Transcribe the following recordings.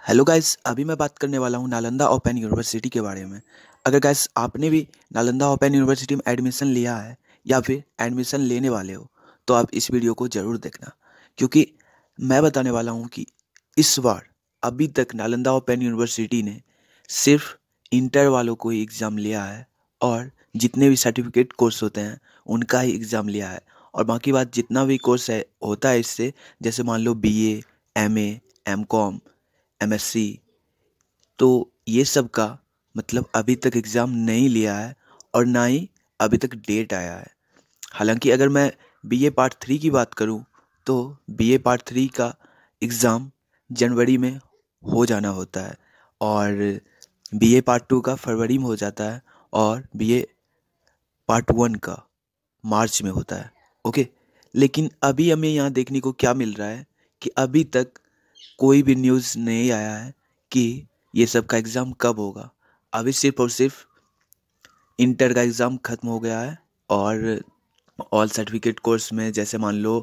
Hello guys, अभी मैं बात करने वाला हूँ नालंदा ओपन यूनिवर्सिटी के बारे में। अगर गाइस आपने भी नालंदा ओपन यूनिवर्सिटी में एडमिशन लिया है या फिर एडमिशन लेने वाले हो तो आप इस वीडियो को ज़रूर देखना, क्योंकि मैं बताने वाला हूँ कि इस बार अभी तक नालंदा ओपन यूनिवर्सिटी ने सिर्फ इंटर वालों को ही एग्ज़ाम लिया है और जितने भी सर्टिफिकेट कोर्स होते हैं उनका ही एग्ज़ाम लिया है। और बाकी बात जितना भी कोर्स है होता है इससे, जैसे मान लो BA, MA, MCOM, MSc, तो ये सब का मतलब अभी तक एग्ज़ाम नहीं लिया है और ना ही अभी तक डेट आया है। हालांकि अगर मैं BA पार्ट 3 की बात करूं तो BA पार्ट 3 का एग्ज़ाम जनवरी में हो जाना होता है और BA पार्ट 2 का फरवरी में हो जाता है और BA पार्ट 1 का मार्च में होता है। ओके, लेकिन अभी हमें यहाँ देखने को क्या मिल रहा है कि अभी तक कोई भी न्यूज़ नहीं आया है कि ये सब का एग्ज़ाम कब होगा। अभी सिर्फ और सिर्फ इंटर का एग्ज़ाम ख़त्म हो गया है और ऑल सर्टिफिकेट कोर्स में जैसे मान लो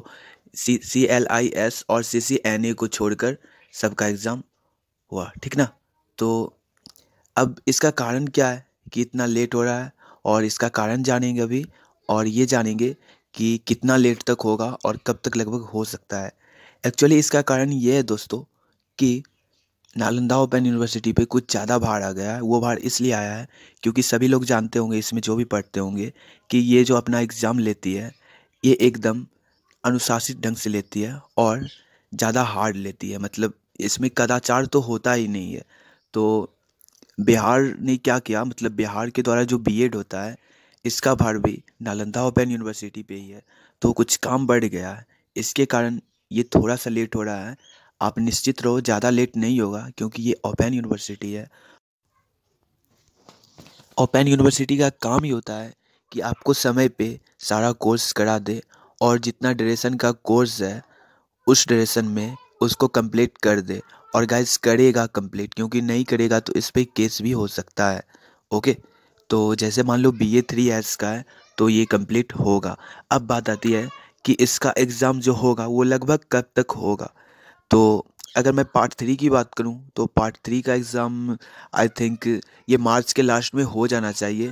CLIS और CCNA को छोड़कर सबका एग्ज़ाम हुआ, ठीक ना। तो अब इसका कारण क्या है कि इतना लेट हो रहा है, और इसका कारण जानेंगे अभी, और ये जानेंगे कि कितना लेट तक होगा और कब तक लगभग हो सकता है। एक्चुअली इसका कारण ये है दोस्तों कि नालंदा ओपन यूनिवर्सिटी पे कुछ ज़्यादा भार आ गया है। वो भार इसलिए आया है क्योंकि सभी लोग जानते होंगे, इसमें जो भी पढ़ते होंगे, कि ये जो अपना एग्ज़ाम लेती है ये एकदम अनुशासित ढंग से लेती है और ज़्यादा हार्ड लेती है। मतलब इसमें कदाचार तो होता ही नहीं है। तो बिहार ने क्या किया, मतलब बिहार के द्वारा जो B.Ed होता है इसका भार भी नालंदा ओपन यूनिवर्सिटी पे ही है। तो कुछ काम बढ़ गया है, इसके कारण ये थोड़ा सा लेट हो रहा है। आप निश्चित रहो ज़्यादा लेट नहीं होगा, क्योंकि ये ओपन यूनिवर्सिटी है। ओपन यूनिवर्सिटी का काम ही होता है कि आपको समय पे सारा कोर्स करा दे और जितना ड्यूरेशन का कोर्स है उस ड्यूरेशन में उसको कंप्लीट कर दे। और गाइस करेगा कंप्लीट, क्योंकि नहीं करेगा तो इस पे केस भी हो सकता है। ओके, तो जैसे मान लो BA 3 ईयर्स का है तो ये कंप्लीट होगा। अब बात आती है कि इसका एग्ज़ाम जो होगा वो लगभग कब तक होगा। तो अगर मैं पार्ट 3 की बात करूं तो पार्ट 3 का एग्ज़ाम आई थिंक ये मार्च के लास्ट में हो जाना चाहिए।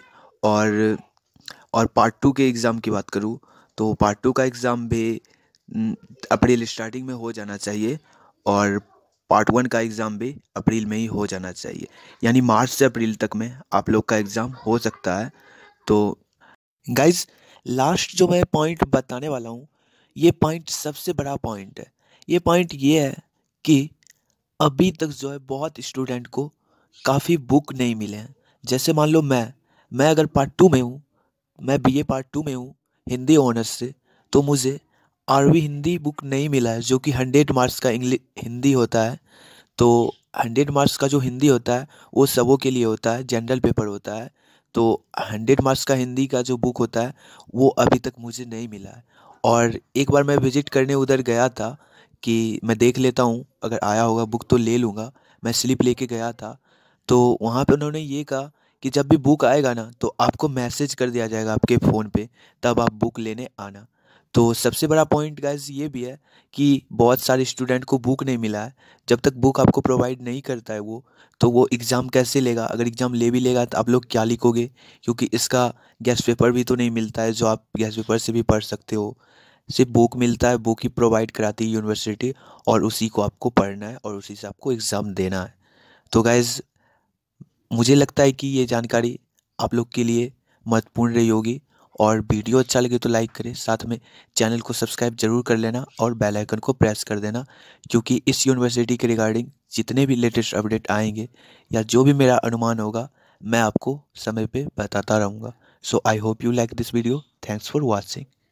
और पार्ट 2 के एग्ज़ाम की बात करूं तो पार्ट 2 का एग्ज़ाम भी अप्रैल स्टार्टिंग में हो जाना चाहिए और पार्ट 1 का एग्ज़ाम भी अप्रैल में ही हो जाना चाहिए। यानी मार्च से अप्रैल तक में आप लोग का एग्ज़ाम हो सकता है। तो गाइज लास्ट जो मैं पॉइंट बताने वाला हूँ ये पॉइंट सबसे बड़ा पॉइंट है। ये पॉइंट ये है कि अभी तक जो है बहुत स्टूडेंट को काफ़ी बुक नहीं मिले हैं। जैसे मान लो मैं अगर पार्ट 2 में हूँ, मैं BA पार्ट 2 में हूँ हिंदी ऑनर्स से, तो मुझे आरवी हिंदी बुक नहीं मिला है जो कि 100 मार्क्स का इंग्लिश हिंदी होता है। तो 100 मार्क्स का जो हिंदी होता है वो सबों के लिए होता है, जनरल पेपर होता है। तो 100 मार्क्स का हिंदी का जो बुक होता है वो अभी तक मुझे नहीं मिला है। और एक बार मैं विज़िट करने उधर गया था कि मैं देख लेता हूँ, अगर आया होगा बुक तो ले लूँगा। मैं स्लिप लेके गया था, तो वहाँ पे उन्होंने ये कहा कि जब भी बुक आएगा ना तो आपको मैसेज कर दिया जाएगा आपके फ़ोन पे, तब आप बुक लेने आना। तो सबसे बड़ा पॉइंट गाइस ये भी है कि बहुत सारे स्टूडेंट को बुक नहीं मिला है। जब तक बुक आपको प्रोवाइड नहीं करता है वो, तो वो एग्ज़ाम कैसे लेगा। अगर एग्ज़ाम ले भी लेगा तो आप लोग क्या लिखोगे, क्योंकि इसका गेस्ट पेपर भी तो नहीं मिलता है जो आप गेस्ट पेपर से भी पढ़ सकते हो। सिर्फ बुक मिलता है, बुक ही प्रोवाइड कराती है यूनिवर्सिटी और उसी को आपको पढ़ना है और उसी से आपको एग्ज़ाम देना है। तो गाइज़ मुझे लगता है कि ये जानकारी आप लोग के लिए महत्वपूर्ण रही होगी। और वीडियो अच्छा लगे तो लाइक करें, साथ में चैनल को सब्सक्राइब जरूर कर लेना और बेल आइकन को प्रेस कर देना, क्योंकि इस यूनिवर्सिटी के रिगार्डिंग जितने भी लेटेस्ट अपडेट आएंगे या जो भी मेरा अनुमान होगा मैं आपको समय पे बताता रहूँगा। So I hope you like this video. Thanks for watching.